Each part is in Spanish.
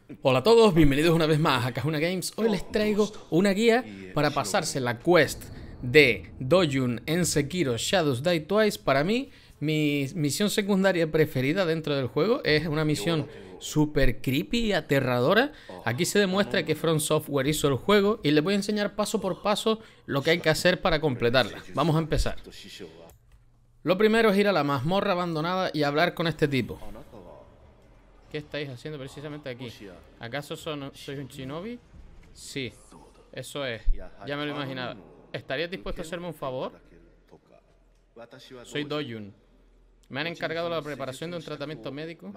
Hola a todos, bienvenidos una vez más a Kahuna Games. Hoy les traigo una guía para pasarse la quest de Do-Jun en Sekiro Shadows Die Twice. Para mí, mi misión secundaria preferida dentro del juego es una misión super creepy y aterradora. Aquí se demuestra que From Software hizo el juego y les voy a enseñar paso por paso lo que hay que hacer para completarla. Vamos a empezar. Lo primero es ir a la mazmorra abandonada y hablar con este tipo. ¿Qué estáis haciendo precisamente aquí? ¿Acaso sois un shinobi? Sí, eso es. Ya me lo imaginaba. ¿Estarías dispuesto a hacerme un favor? Soy Do-Jun. Me han encargado la preparación de un tratamiento médico.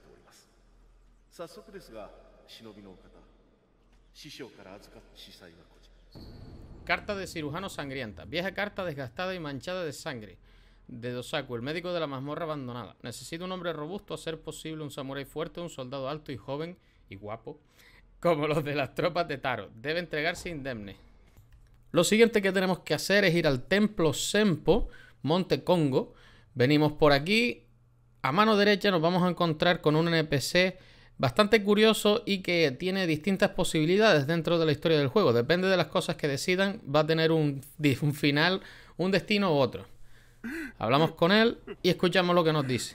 Carta de cirujano sangrienta. Vieja carta desgastada y manchada de sangre. De Dosaku, el médico de la mazmorra abandonada. Necesito un hombre robusto, a ser posible un samurái fuerte, un soldado alto y joven y guapo, como los de las tropas de Taro. Debe entregarse indemne. Lo siguiente que tenemos que hacer es ir al templo Senpo, Monte Kongo. Venimos por aquí. A mano derecha nos vamos a encontrar con un NPC bastante curioso y que tiene distintas posibilidades dentro de la historia del juego. Depende de las cosas que decidan, va a tener un final, un destino u otro. Hablamos con él y escuchamos lo que nos dice.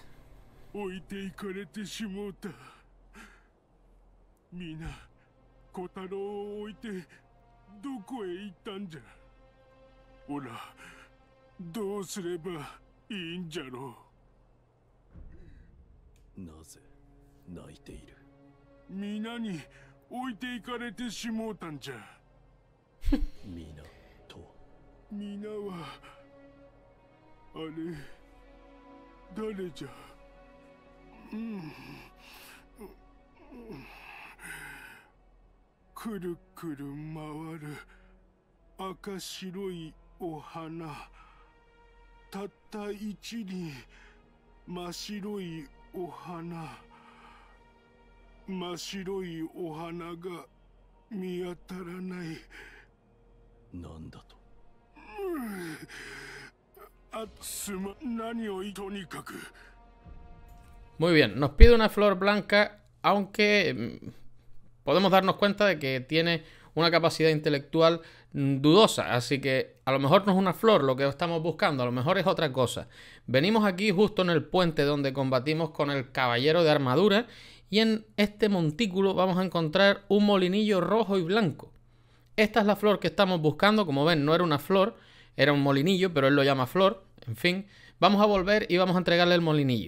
Muy bien, nos pide una flor blanca, aunque podemos darnos cuenta de que tiene una capacidad intelectual dudosa, así que a lo mejor no es una flor lo que estamos buscando, a lo mejor es otra cosa. Venimos aquí justo en el puente donde combatimos con el caballero de armadura y en este montículo vamos a encontrar un molinillo rojo y blanco. Esta es la flor que estamos buscando. Como ven, no era una flor, era un molinillo, pero él lo llama flor. En fin, vamos a volver y vamos a entregarle el molinillo.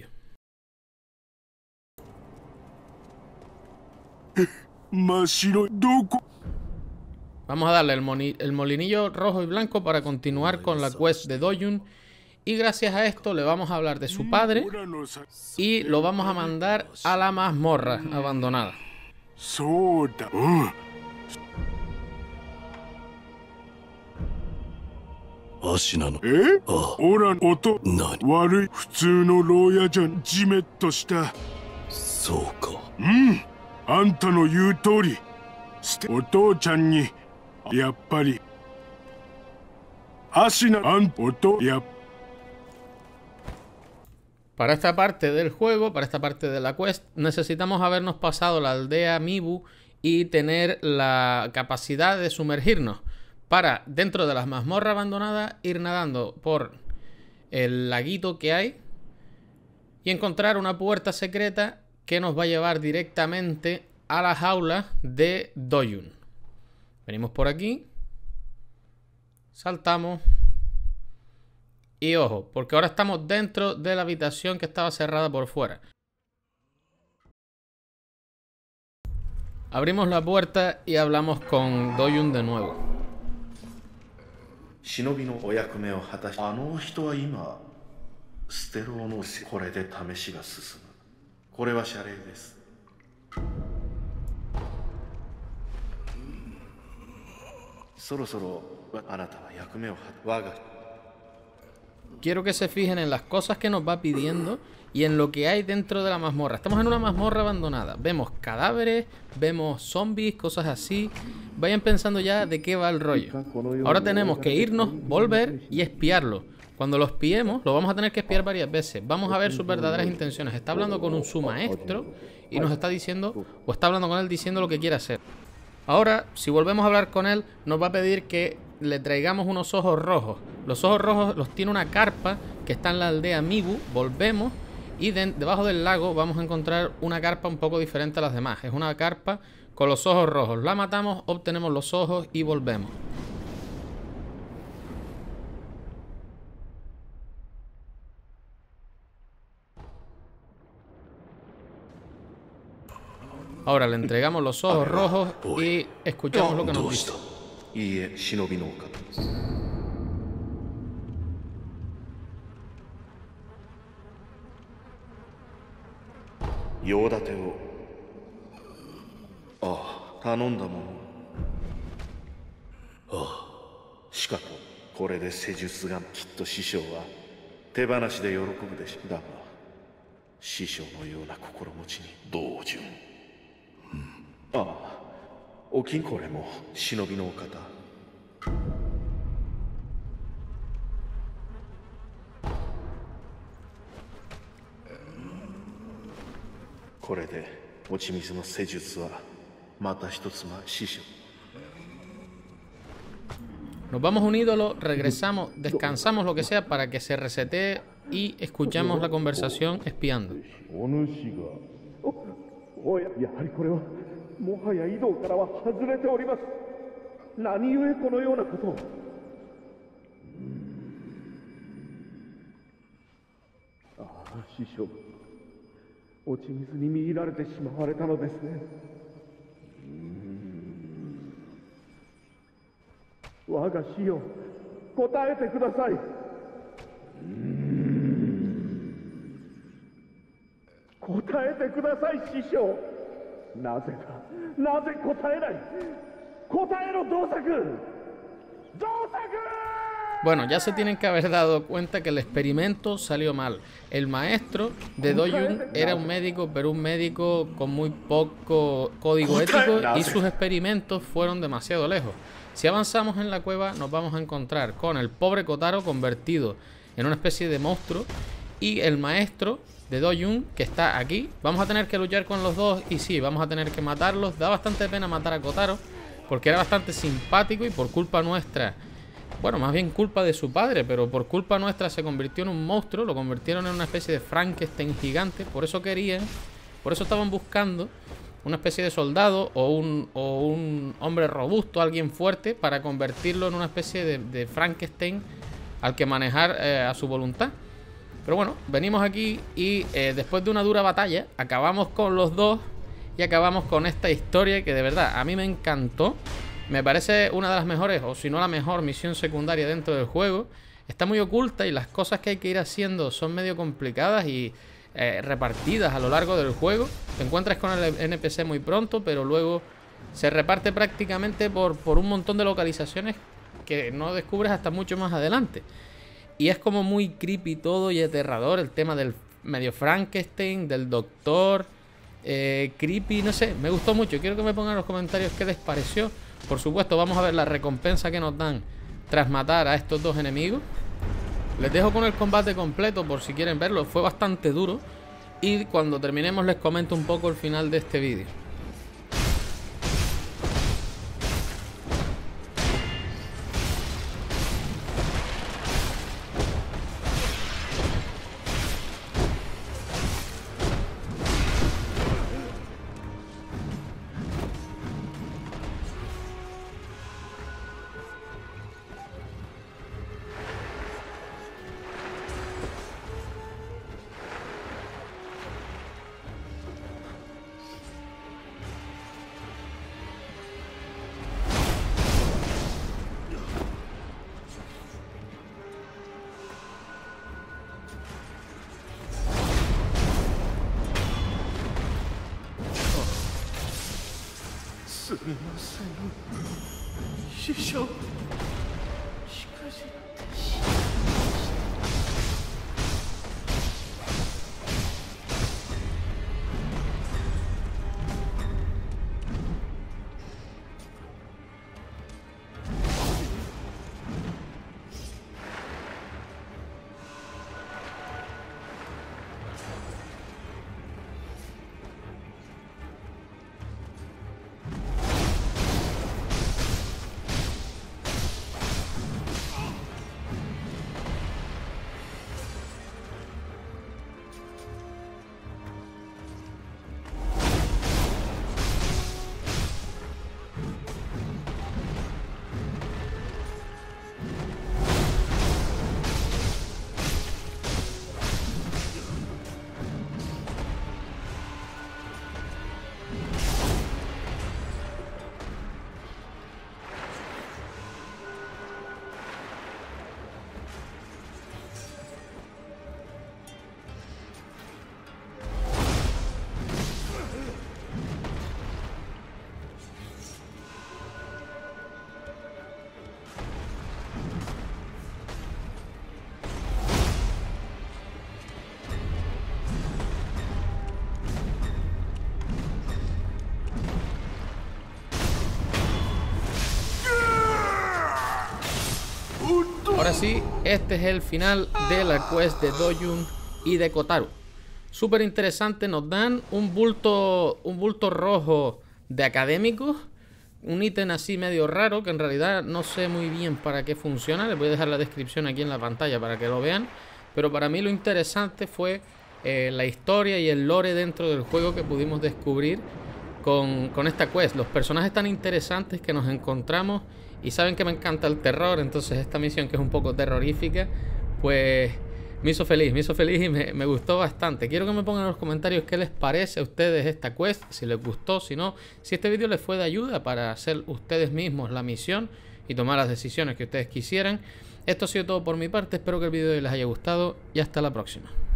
Vamos a darle el molinillo rojo y blanco para continuar con la quest de Do-Jun. Y gracias a esto le vamos a hablar de su padre y lo vamos a mandar a la mazmorra abandonada. Para esta parte del juego, para esta parte de la quest, necesitamos habernos pasado la aldea Mibu y tener la capacidad de sumergirnos para, dentro de las mazmorras abandonadas, ir nadando por el laguito que hay y encontrar una puerta secreta que nos va a llevar directamente a la jaula de Do-Jun. Venimos por aquí, saltamos y ojo, porque ahora estamos dentro de la habitación que estaba cerrada por fuera. Abrimos la puerta y hablamos con Do-Jun de nuevo. Quiero que se fijen en las cosas que nos va pidiendo y en lo que hay dentro de la mazmorra. Estamos en una mazmorra abandonada. Vemos cadáveres, vemos zombies, cosas así. Vayan pensando ya de qué va el rollo. Ahora tenemos que irnos, volver y espiarlo. Cuando los espiemos, lo vamos a tener que espiar varias veces. Vamos a ver sus verdaderas intenciones. Está hablando con su maestro y nos está diciendo, o está hablando con él diciendo lo que quiere hacer. Ahora, si volvemos a hablar con él, nos va a pedir que le traigamos unos ojos rojos. Los ojos rojos los tiene una carpa que está en la aldea Mibu. Volvemos y debajo del lago vamos a encontrar una carpa un poco diferente a las demás. Es una carpa con los ojos rojos. La matamos, obtenemos los ojos y volvemos. Ahora le entregamos los ojos rojos y escuchamos lo que nos dice. Nos vamos a un ídolo, regresamos, descansamos, lo que sea, para que se resetee y escuchamos la conversación espiando. Bueno, ya se tienen que haber dado cuenta que el experimento salió mal. El maestro de Do-Jun era un médico, pero un médico con muy poco código ético y sus experimentos fueron demasiado lejos. Si avanzamos en la cueva nos vamos a encontrar con el pobre Kotaro convertido en una especie de monstruo y el maestro de Do-Jun que está aquí. Vamos a tener que luchar con los dos y sí, vamos a tener que matarlos. Da bastante pena matar a Kotaro porque era bastante simpático y por culpa nuestra, bueno, más bien culpa de su padre, pero por culpa nuestra se convirtió en un monstruo. Lo convirtieron en una especie de Frankenstein gigante. Por eso estaban buscando una especie de soldado o un hombre robusto, alguien fuerte, para convertirlo en una especie de Frankenstein al que manejar a su voluntad. Pero bueno, venimos aquí y después de una dura batalla acabamos con los dos y acabamos con esta historia que de verdad a mí me encantó. Me parece una de las mejores, o si no la mejor misión secundaria dentro del juego. Está muy oculta y las cosas que hay que ir haciendo son medio complicadas y repartidas a lo largo del juego. Te encuentras con el NPC muy pronto, pero luego se reparte prácticamente por un montón de localizaciones que no descubres hasta mucho más adelante. Y es como muy creepy todo y aterrador el tema del medio Frankenstein, del doctor. Creepy, no sé, me gustó mucho. Quiero que me pongan en los comentarios qué les pareció. Por supuesto, vamos a ver la recompensa que nos dan tras matar a estos dos enemigos. Les dejo con el combate completo por si quieren verlo. Fue bastante duro. Y cuando terminemos les comento un poco el final de este vídeo. ahora sí, este es el final de la quest de Do-Jun y de Kotaru. Súper interesante, nos dan un bulto rojo de académicos. Un ítem así medio raro, que en realidad no sé muy bien para qué funciona. Les voy a dejar la descripción aquí en la pantalla para que lo vean. Pero para mí lo interesante fue la historia y el lore dentro del juego que pudimos descubrir con esta quest. Los personajes tan interesantes que nos encontramos. Y saben que me encanta el terror, entonces esta misión, que es un poco terrorífica, pues me hizo feliz y me gustó bastante. Quiero que me pongan en los comentarios qué les parece a ustedes esta quest, si les gustó, si no, si este vídeo les fue de ayuda para hacer ustedes mismos la misión y tomar las decisiones que ustedes quisieran. Esto ha sido todo por mi parte, espero que el vídeo les haya gustado y hasta la próxima.